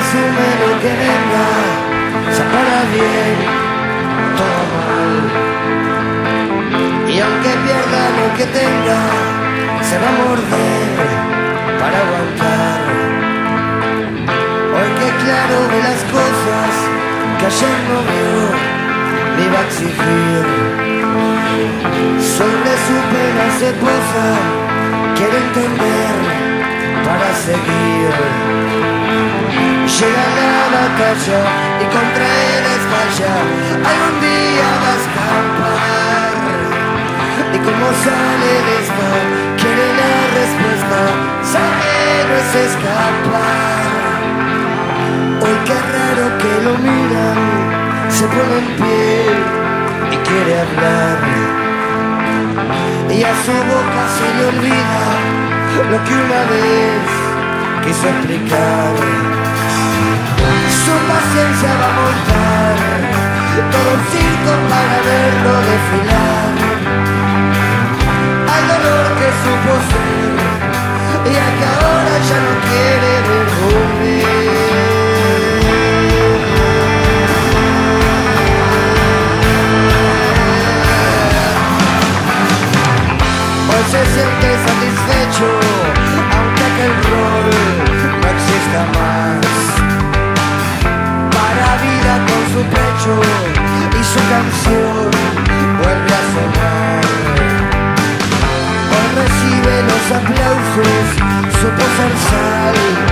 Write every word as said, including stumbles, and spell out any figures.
asume lo que venga, ya para bien, todo mal. Y aunque pierda lo que tenga, se va a morder para aguantar. Hoy que claro ve las cosas que ayer no vio, me iba a exigir. Sobre su pena se posa, quiere entender para seguir. Llega la batalla y contra él estalla, algún día va a escapar. Y como sale de esta, quiere la respuesta, sabe no es escapar. Hoy qué raro que lo miran, se pone en pie y quiere hablar. Y a su boca se le olvida lo que una vez quiso explicar. Su paciencia va a montar todo un circo para verlo desfilar. Al dolor que supo ser y a que ahora ya no quiere ver volver. Hoy se siente satisfecho, aunque aquel rol no exista más. Para vida con su pecho y su canción vuelve a sonar. Hoy recibe los aplausos, supo ser sal